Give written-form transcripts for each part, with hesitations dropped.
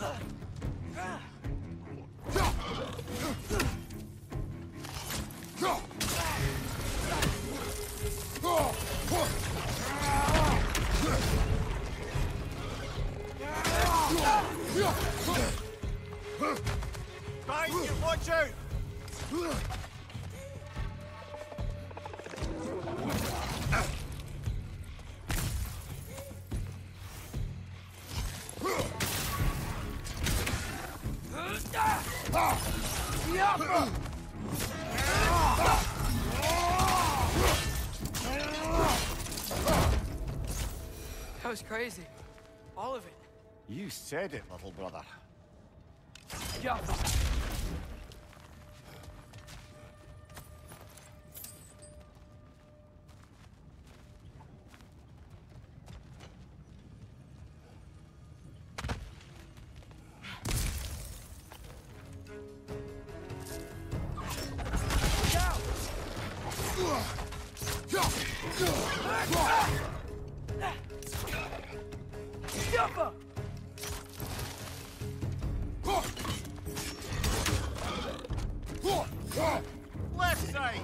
Behind you, watch out! That was crazy. All of it. You said it, little brother. Yeah. Left side!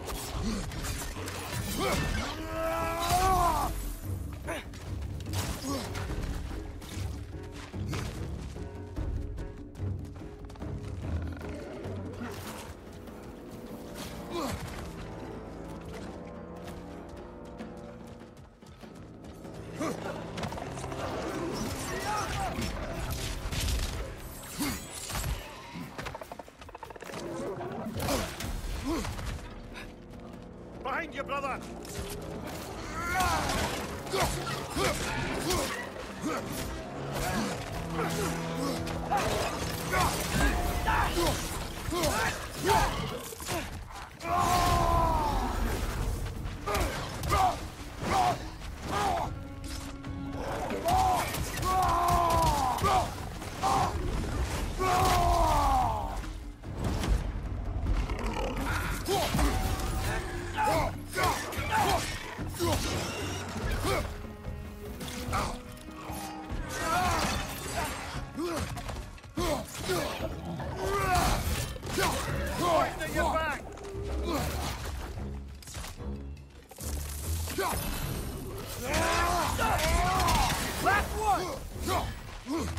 Behind you, brother! Poison your back! Last one!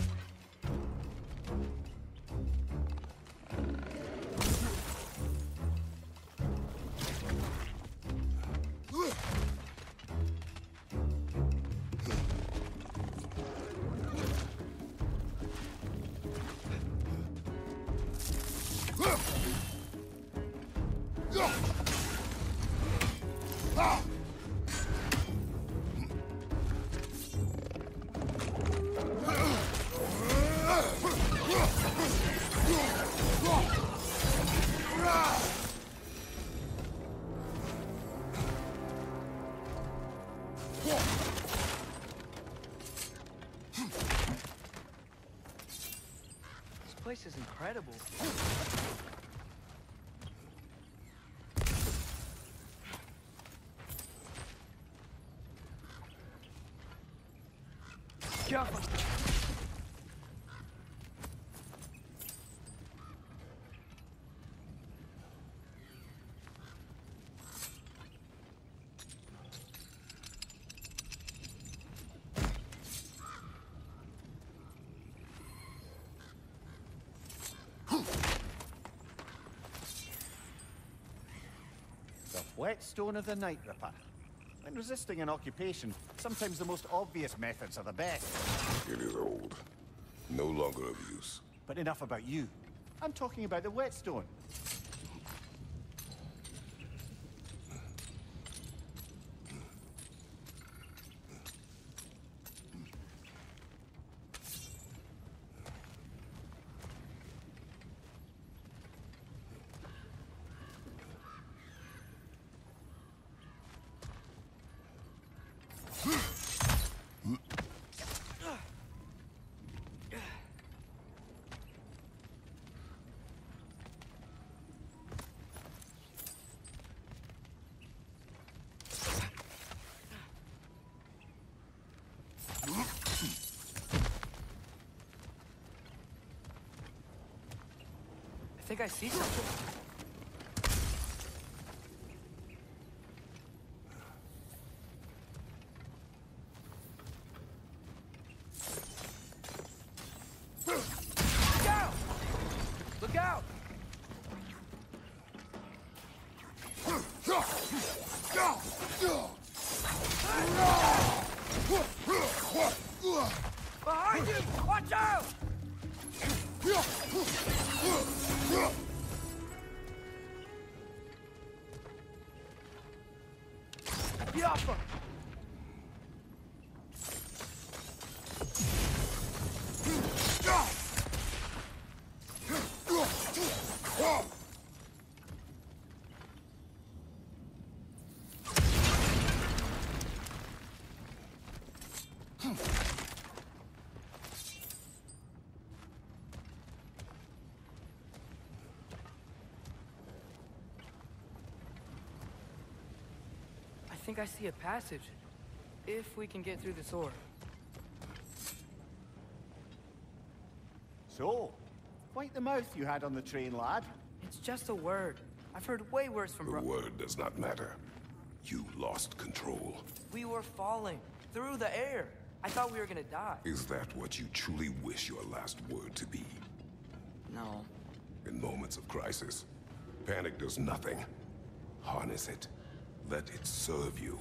This place is incredible. Careful. The whetstone of the Night Ripper. When resisting an occupation, sometimes the most obvious methods are the best. It is old. No longer of use. But enough about you. I'm talking about the whetstone. think I see something. Look out! Look out! Behind you! Watch out! Get off her! I think I see a passage. If we can get through the door. So, quite the mouth you had on the train, lad. It's just a word. I've heard way worse from The word does not matter. You lost control. We were falling through the air. I thought we were gonna die. Is that what you truly wish your last word to be? No. In moments of crisis, panic does nothing. Harness it. Let it serve you.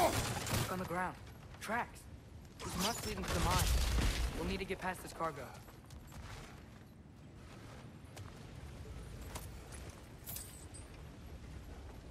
Look on the ground. Tracks. These must lead into the mine. We'll need to get past this cargo.